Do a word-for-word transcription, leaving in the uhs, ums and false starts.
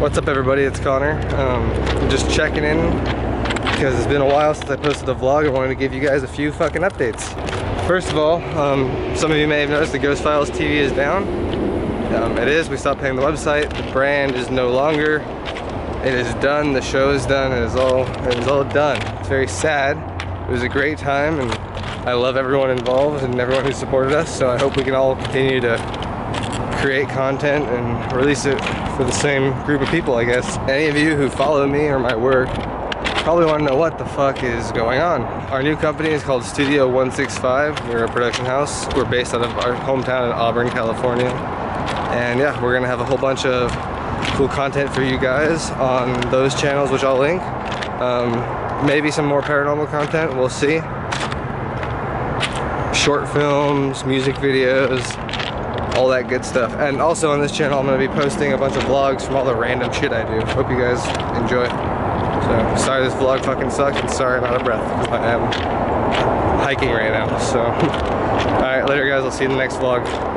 What's up everybody, it's Connor. Um, I'm just checking in because it's been a while since I posted a vlog. I wanted to give you guys a few fucking updates. First of all, um, some of you may have noticed the Ghost Files T V is down. Um, it is, we stopped paying the website. The brand is no longer. It is done, the show is done, it is all, it is all done. It's very sad. It was a great time and I love everyone involved and everyone who supported us, so I hope we can all continue to create content and release it for the same group of people, I guess. Any of you who follow me or my work probably want to know what the fuck is going on. Our new company is called Studio one sixty-five. We're a production house. We're based out of our hometown in Auburn, California. And yeah, we're gonna have a whole bunch of cool content for you guys on those channels, which I'll link. Um, maybe some more paranormal content, we'll see. Short films, music videos, all that good stuff. And also on this channel I'm going to be posting a bunch of vlogs from all the random shit I do. Hope you guys enjoy. So sorry this vlog fucking sucks and sorry I'm out of breath because I am hiking right now. So alright, later guys, I'll see you in the next vlog.